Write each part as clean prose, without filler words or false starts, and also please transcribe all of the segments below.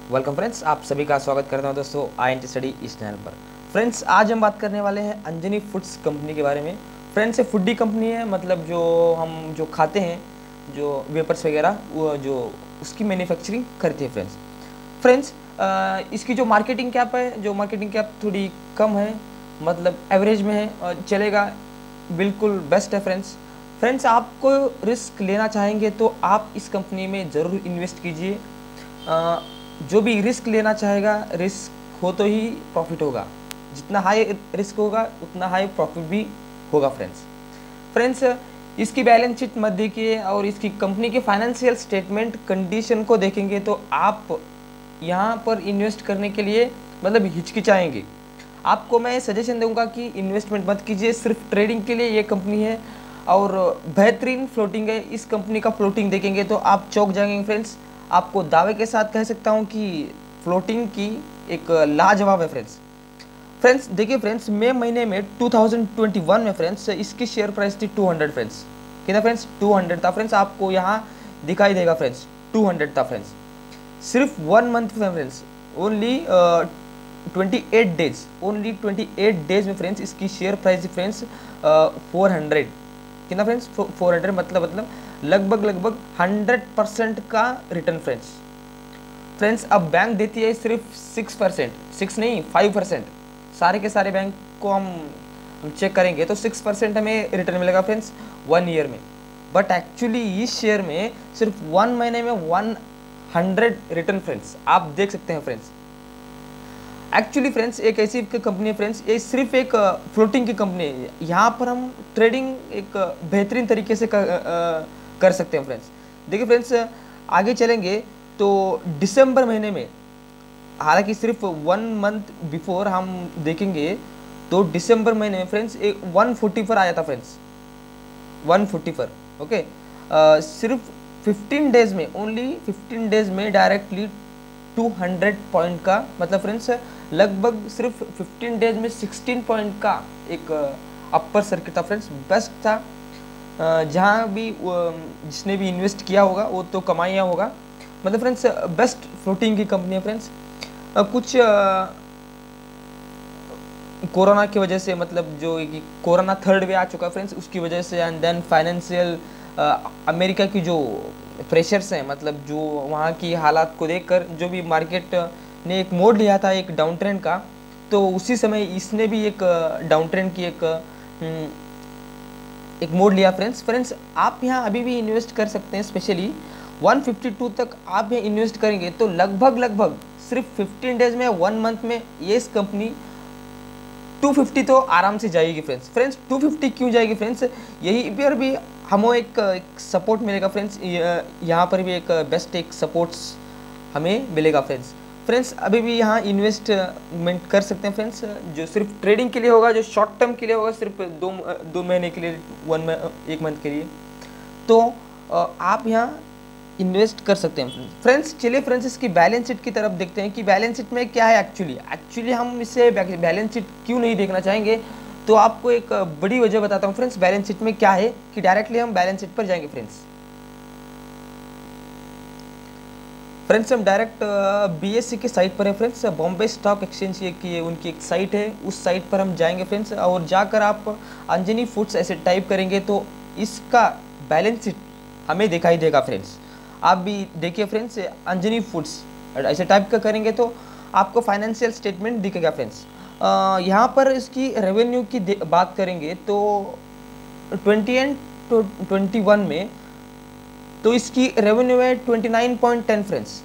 Welcome friends, आप सभी का स्वागत करता हूं दोस्तों INT स्टडी इस चैनल पर। फ्रेंड्स, आज हम बात करने वाले हैं अंजनी फूड्स कंपनी के बारे में। फ्रेंड्स, ये फूडी कंपनी है, मतलब जो हम जो खाते हैं, जो वेपर्स वगैरह, वो जो उसकी मैन्युफैक्चरिंग करती है। फ्रेंड्स, इसकी जो मार्केटिंग कैप है, जो मार्केटिंग कैप थोड़ी कम है, मतलब एवरेज में है और चलेगा, बिल्कुल बेस्ट है। फ्रेंड्स, आपको रिस्क लेना चाहेंगे तो आप इस कंपनी में ज़रूर इन्वेस्ट कीजिए। जो भी रिस्क लेना चाहेगा, रिस्क हो तो ही प्रॉफिट होगा। जितना हाई रिस्क होगा उतना हाई प्रॉफिट भी होगा। फ्रेंड्स, इसकी बैलेंस शीट मत देखिए और इसकी कंपनी के फाइनेंशियल स्टेटमेंट कंडीशन को देखेंगे तो आप यहाँ पर इन्वेस्ट करने के लिए मतलब हिचकिचाएंगे। आपको मैं सजेशन दूंगा कि इन्वेस्टमेंट मत कीजिए, सिर्फ ट्रेडिंग के लिए ये कंपनी है और बेहतरीन फ्लोटिंग है। इस कंपनी का फ्लोटिंग देखेंगे तो आप चौंक जाएंगे। फ्रेंड्स, आपको दावे के साथ कह सकता हूं कि फ्लोटिंग की एक लाजवाब है। फ्रेंड्स देखिए, फ्रेंड्स मई महीने में 2021 में फ्रेंड्स इसकी शेयर प्राइस थी 200। फ्रेंड्स कितना? फ्रेंड्स 200 था। फ्रेंड्स आपको यहाँ दिखाई देगा, फ्रेंड्स 200 था। फ्रेंड्स सिर्फ 1 मंथ में, friends only 28 days, only 28 days में फ्रेंड्स इसकी शेयर प्राइस थी फ्रेंड्स 400। कितना फ्रेंड्स? 400, मतलब लगभग 100% का रिटर्न। फ्रेंड्स अब बैंक देती है सिर्फ 6%, 6 नहीं 5%। सारे के सारे बैंक को हम चेक करेंगे तो 6% हमें रिटर्न मिलेगा फ्रेंड्स 1 ईयर में। बट एक्चुअली इस शेयर में सिर्फ 1 महीने में 100 रिटर्न। फ्रेंड्स आप देख सकते हैं। फ्रेंड्स एक्चुअली फ्रेंड्स एक ऐसी कंपनी है, फ्रेंड्स ये सिर्फ एक फ्लोटिंग की कंपनी है। यहाँ पर हम ट्रेडिंग एक बेहतरीन तरीके से कर सकते हैं। फ्रेंड्स देखिए, फ्रेंड्स आगे चलेंगे तो दिसंबर महीने में, हालांकि सिर्फ 1 मंथ बिफोर हम देखेंगे तो दिसंबर महीने में फ्रेंड्स एक 140 पर आया था। फ्रेंड्स 140 पर, ओके। सिर्फ 15 डेज में, ओनली 15 डेज में डायरेक्टली 200 पॉइंट का, मतलब फ्रेंड्स लगभग सिर्फ 15 डेज में 16 पॉइंट का एक अपर सर्किट था। फ्रेंड्स बेस्ट था। जहाँ भी जिसने भी इन्वेस्ट किया होगा वो तो कमाया होगा। मतलब फ्रेंड्स बेस्ट फ्लोटिंग की कंपनी है। फ्रेंड्स कुछ कोरोना की वजह से, मतलब जो कोरोना थर्ड वे आ चुका है फ्रेंड्स, उसकी वजह से, एंड देन फाइनेंशियल अमेरिका की जो प्रेशर्स हैं, मतलब जो वहाँ की हालात को देखकर जो भी मार्केट ने एक मोड लिया था एक डाउन ट्रेंड का, तो उसी समय इसने भी एक डाउन ट्रेंड की एक मोड लिया। फ्रेंड्स आप यहाँ अभी भी इन्वेस्ट कर सकते हैं। स्पेशली 152 तक आप यहाँ इन्वेस्ट करेंगे तो लगभग सिर्फ 15 डेज में, 1 मंथ में ये इस कंपनी 250 तो आराम से जाएगी। फ्रेंड्स 250 क्यों जाएगी? फ्रेंड्स यही पर भी हमें एक सपोर्ट मिलेगा। फ्रेंड्स यहाँ पर भी एक बेस्ट एक सपोर्ट्स हमें मिलेगा। फ्रेंड्स अभी भी यहाँ इन्वेस्टमेंट कर सकते हैं। फ्रेंड्स जो सिर्फ ट्रेडिंग के लिए होगा, जो शॉर्ट टर्म के लिए होगा, सिर्फ 2 महीने के लिए, 1 मंथ के लिए, तो आप यहाँ इन्वेस्ट कर सकते हैं। फ्रेंड्स चलिए फ्रेंड्स इसकी बैलेंस शीट की तरफ देखते हैं कि बैलेंस शीट में क्या है। एक्चुअली हम इसे बैलेंस शीट क्यों नहीं देखना चाहेंगे, तो आपको एक बड़ी वजह बताता हूँ। फ्रेंड्स बैलेंस शीट में क्या है कि डायरेक्टली हम बैलेंस शीट पर जाएंगे। फ्रेंड्स हम डायरेक्ट BSE के साइट पर है। फ्रेंड्स बॉम्बे स्टॉक एक्सचेंज की उनकी एक साइट है, उस साइट पर हम जाएंगे। फ्रेंड्स और जाकर आप अंजनी फूड्स ऐसे टाइप करेंगे तो इसका बैलेंस शीट हमें दिखाई देगा। फ्रेंड्स आप भी देखिए। फ्रेंड्स अंजनी फूड्स ऐसे टाइप का करेंगे तो आपको फाइनेंशियल स्टेटमेंट दिखेगा। फ्रेंड्स यहाँ पर इसकी रेवेन्यू की बात करेंगे तो 2021 में तो इसकी रेवेन्यू है 29.10। फ्रेंड्स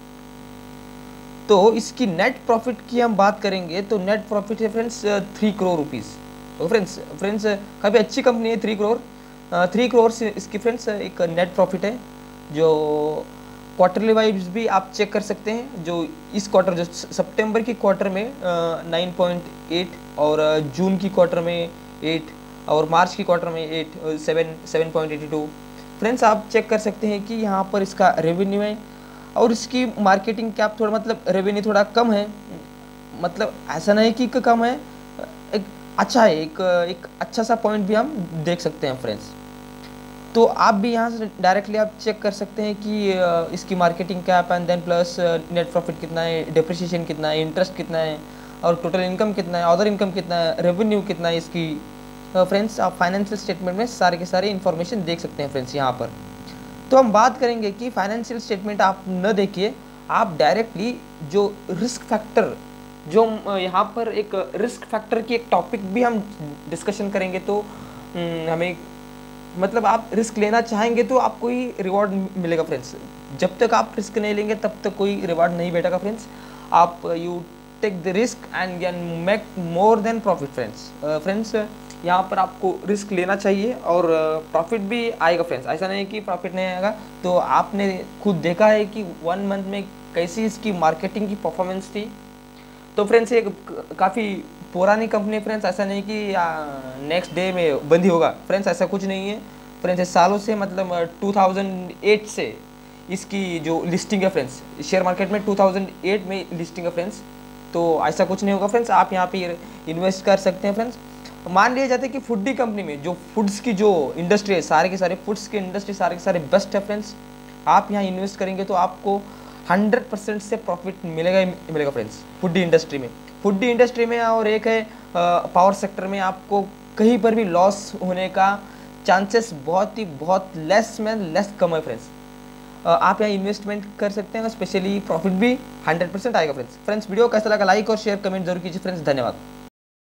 तो इसकी नेट प्रॉफिट की हम बात करेंगे तो नेट प्रॉफिट है फ्रेंड्स 3 करोड़ रुपीज़। तो फ्रेंड्स काफ़ी अच्छी कंपनी है। 3 करोड़ से इसकी फ्रेंड्स एक नेट प्रॉफिट है, जो क्वार्टरली वाइज भी आप चेक कर सकते हैं। जो इस क्वार्टर, जो सितंबर की क्वार्टर में 9.8 और जून की क्वार्टर में 8 और मार्च की क्वार्टर में 7.82। फ्रेंड्स आप चेक कर सकते हैं कि यहाँ पर इसका रेवेन्यू है और इसकी मार्केटिंग कैप थोड़ा, मतलब रेवेन्यू थोड़ा कम है, मतलब ऐसा नहीं कि कम है, एक अच्छा है, एक अच्छा सा पॉइंट भी हम देख सकते हैं। फ्रेंड्स तो आप भी यहाँ से डायरेक्टली आप चेक कर सकते हैं कि इसकी marketing cap and then plus net profit कितना है, डिप्रिसिएशन कितना है, इंटरेस्ट कितना है, और टोटल इनकम कितना है, अदर इनकम कितना है, रेवेन्यू कितना है इसकी। फ्रेंड्स आप फाइनेंशियल स्टेटमेंट में सारे के सारे इन्फॉर्मेशन देख सकते हैं फ्रेंड्स यहाँ पर। तो हम बात करेंगे कि फाइनेंशियल स्टेटमेंट आप न देखिए, आप डायरेक्टली जो रिस्क फैक्टर, जो यहाँ पर एक रिस्क फैक्टर की एक टॉपिक भी हम डिस्कशन करेंगे। तो हमें मतलब आप रिस्क लेना चाहेंगे तो आपको ही रिवॉर्ड मिलेगा फ्रेंड्स। जब तक आप रिस्क नहीं लेंगे तब तक कोई रिवॉर्ड नहीं बैठेगा फ्रेंड्स। आप you take the risk and can make more then profit friends. Friends यहाँ पर आपको रिस्क लेना चाहिए और प्रॉफिट भी आएगा फ्रेंड्स। ऐसा नहीं कि प्रॉफिट नहीं आएगा। तो आपने खुद देखा है कि 1 मंथ में कैसी इसकी मार्केटिंग की परफॉर्मेंस थी। तो फ्रेंड्स ये काफ़ी पुरानी कंपनी है फ्रेंड्स, ऐसा नहीं कि नेक्स्ट डे में बंद ही होगा फ्रेंड्स, ऐसा कुछ नहीं है फ्रेंड्स। ये सालों से मतलब 2008 से इसकी जो लिस्टिंग है फ्रेंड्स, शेयर मार्केट में 2008 में लिस्टिंग है फ्रेंड्स। तो ऐसा कुछ नहीं होगा फ्रेंड्स, आप यहाँ पे इन्वेस्ट कर सकते हैं फ्रेंड्स। मान लिया जाता है कि फूडी कंपनी में जो फूड्स की जो इंडस्ट्री है, सारे के सारे फूड्स की इंडस्ट्री सारे के सारे बेस्ट है फ्रेंड्स। आप यहाँ इन्वेस्ट करेंगे तो आपको 100% से प्रॉफिट मिलेगा ही मिलेगा फ्रेंड्स फूडी इंडस्ट्री में। फूडी इंडस्ट्री में और एक है पावर सेक्टर में, आपको कहीं पर भी लॉस होने का चांसेस बहुत लेस में लेस कम है फ्रेंड्स। आप यहाँ इन्वेस्टमेंट कर सकते हैं, स्पेशली प्रॉफिट भी 100% आएगा फ्रेंड्स। वीडियो कैसा लगा लाइक और शेयर कमेंट जरूर कीजिए फ्रेंड्स। धन्यवाद।